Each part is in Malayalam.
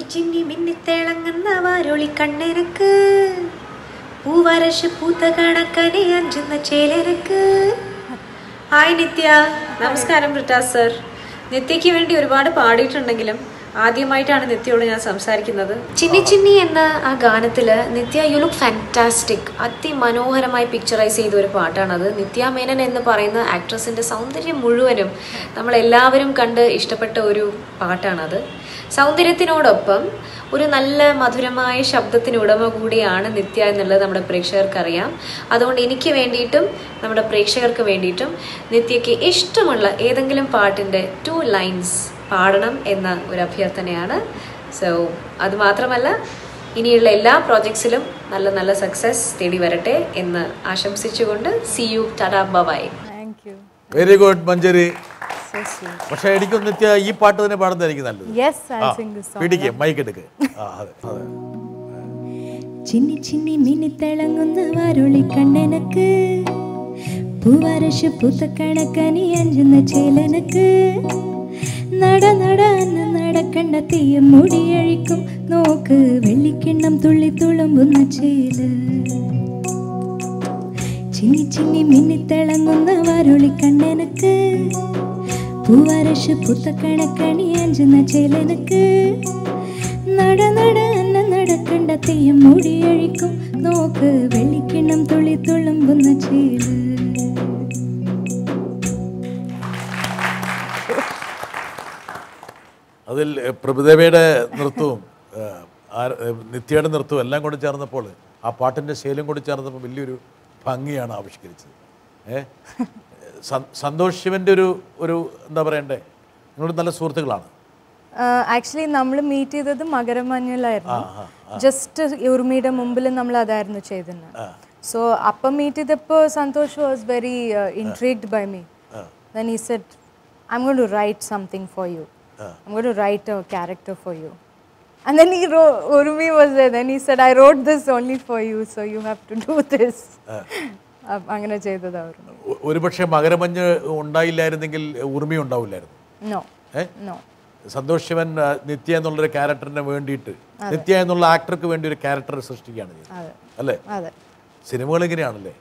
ചിന്നി ചിന്നി മിന്നിത്തിളങ്ങുന്ന വാരൊളി കണ്ണെനക്ക് പൂവരശ് പൂത്ത കണക്കനെ അഞ്ചുന്ന ചേലനക്ക്. ഹായ് നിത്യ. നമസ്കാരം റിറ്റ സർ. നിത്യയ്ക്ക് വേണ്ടി ഒരുപാട് പാടിയിട്ടുണ്ടെങ്കിലും ആദ്യമായിട്ടാണ് നിത്യയോട് ഞാൻ സംസാരിക്കുന്നത്. ചിന്നി ചിന്നി എന്ന ആ ഗാനത്തില് നിത്യ യു ലുക്ക് ഫാന്റാസ്റ്റിക്. അതിമനോഹരമായി പിക്ചറൈസ് ചെയ്ത ഒരു പാട്ടാണത്. നിത്യ മേനൻ എന്ന് പറയുന്ന ആക്ട്രസിന്റെ സൗന്ദര്യം മുഴുവനും നമ്മളെല്ലാവരും കണ്ട് ഇഷ്ടപ്പെട്ട ഒരു പാട്ടാണത്. സൗന്ദര്യത്തിനോടൊപ്പം ഒരു നല്ല മധുരമായ ശബ്ദത്തിന് ഉടമ കൂടിയാണ് നിത്യ എന്നുള്ളത് നമ്മുടെ പ്രേക്ഷകർക്ക് അറിയാം. അതുകൊണ്ട് എനിക്ക് വേണ്ടിയിട്ടും നമ്മുടെ പ്രേക്ഷകർക്ക് വേണ്ടിയിട്ടും നിത്യയ്ക്ക് ഇഷ്ടമുള്ള ഏതെങ്കിലും പാട്ടിൻ്റെ 2 ലൈൻസ് പാടണം എന്ന ഒരു അഭ്യർത്ഥനയാണ്. സോ അത് മാത്രമല്ല, ഇനിയുള്ള എല്ലാ പ്രോജക്ട്സിലും നല്ല നല്ല സക്സസ് തേടി വരട്ടെ എന്ന് ആശംസിച്ചുകൊണ്ട് see you, tata, bye. Very good Manjari. പക്ഷെ എനിക്കൊന്ന് നിത്യ ഈ പാട്ട് തന്നെ പാടുന്നതായിരിക്കും നല്ലത്. ചിന്നി ചിന്നി മിന്നി തിളങ്ങുന്ന വാരുളി കണ്ണെനക്ക് പൂവരശ് പൂത്ത കണക്കനി അഞ്ചുന്ന ചേലനക്ക് നട നട നടക്കണ്ട തീയ മുടിയഴിക്കും നോക്ക് വെള്ളിക്കിണ്ണം തുള്ളി തുളുമ്പുന്ന ചേല. ചിന്നി ചിന്നി മിന്നി തിളങ്ങുന്ന വാരുളി കണ്ണെനക്ക് പൂവരശ് പൂത്ത കണക്കണി അഞ്ചുന്ന ചേലനക്ക് നട നട നടക്കണ്ട തെയ്യം മുടിയഴിക്കും നോക്ക് വെള്ളിക്കിണ്ണം തുള്ളി തുളുമ്പുന്ന ചേല. അതിൽ പ്രഭുദേവയുടെ നൃത്തവും നിത്യയുടെ നൃത്തവും എല്ലാം കൂടി ചേർന്നപ്പോൾ ആ പാട്ടിൻ്റെ ശൈലം കൂടി ചേർന്നപ്പോൾ വലിയൊരു ഭംഗിയാണ് ആവിഷ്കരിച്ചത്. സന്തോഷ് ശിവൻ്റെ ഒരു എന്താ പറയണ്ടേ, നിങ്ങളുടെ നല്ല സുഹൃത്തുക്കളാണ്. ആക്ച്വലി നമ്മൾ മീറ്റ് ചെയ്തത് മകരമഞ്ഞിലായിരുന്നു. ജസ്റ്റ് ഉർമിയുടെ മുമ്പിൽ നമ്മൾ അതായിരുന്നു ചെയ്തിരുന്നത്. സോ അപ്പം മീറ്റ് ചെയ്തപ്പോൾ Santhosh was very intrigued by me. Then he said, I'm going to write something for you. I'm going to write a character for you. And then Urmi was there. Then he said, I wrote this only for you, so you have to do this. അങ്ങനെ ചെയ്തതായിരുന്നു. ഒരുപക്ഷെ മകരമഞ്ഞ് ഉണ്ടായില്ലായിരുന്നെങ്കിൽ ഉർമി ഉണ്ടാവില്ലായിരുന്നു. സന്തോഷ് ശിവൻ നിത്യ എന്നുള്ളൊരു ക്യാരക്ടറിന് വേണ്ടിയിട്ട്, നിത്യ എന്നുള്ള ആക്ടർക്ക് വേണ്ടി ഒരു ക്യാരക്ടർ സൃഷ്ടിക്കുകയാണ് അല്ലേ? സിനിമകൾ ഇങ്ങനെയാണല്ലേ.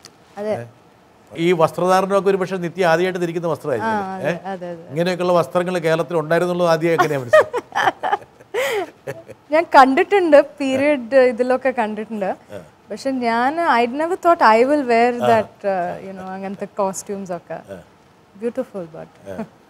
ഈ വസ്ത്രധാരണമൊക്കെ ഒരു പക്ഷേ നിത്യ ആദ്യമായിട്ട് ധരിക്കുന്ന വസ്ത്രമായിരുന്നു. ഇങ്ങനെയൊക്കെയുള്ള വസ്ത്രങ്ങൾ കേരളത്തിൽ ഉണ്ടായിരുന്നുള്ളത് ആദ്യം എങ്ങനെയാ മനസ്സിലായി? ഞാൻ കണ്ടിട്ടുണ്ട്, പീരിയഡ് ഇതിലൊക്കെ കണ്ടിട്ടുണ്ട്. പക്ഷെ ഞാൻ I never thought I will wear that അങ്ങനത്തെ കോസ്റ്റ്യൂംസ് ഒക്കെ. Beautiful but